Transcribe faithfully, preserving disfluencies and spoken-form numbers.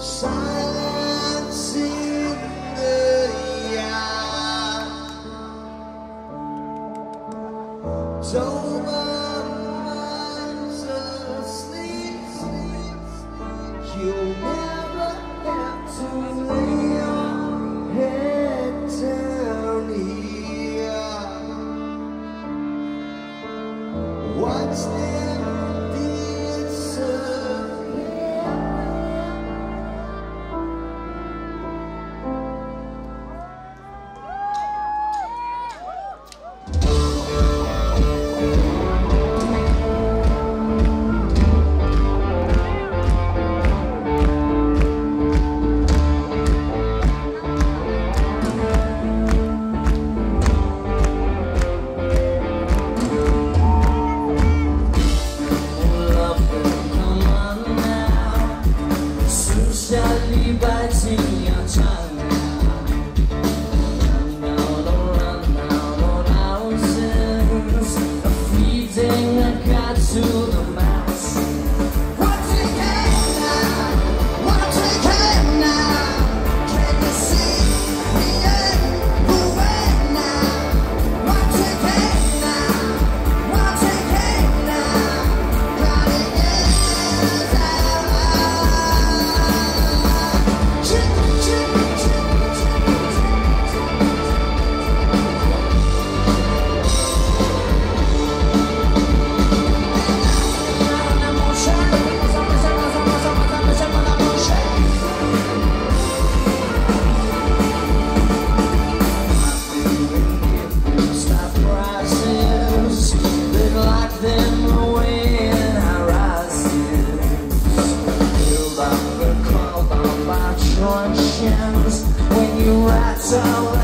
Silence in the yard. Dobermans asleep. You'll never have to lay your head down here. Watch them disappear. Biting your tongue now. Don't run out on houses, feeding a cat to the mouse. What take it now? What take it now? Can you see me in the way now? What take it now? What take it now? Got it is them away in horizons. Build up the crowd on my truncheons when you rattle.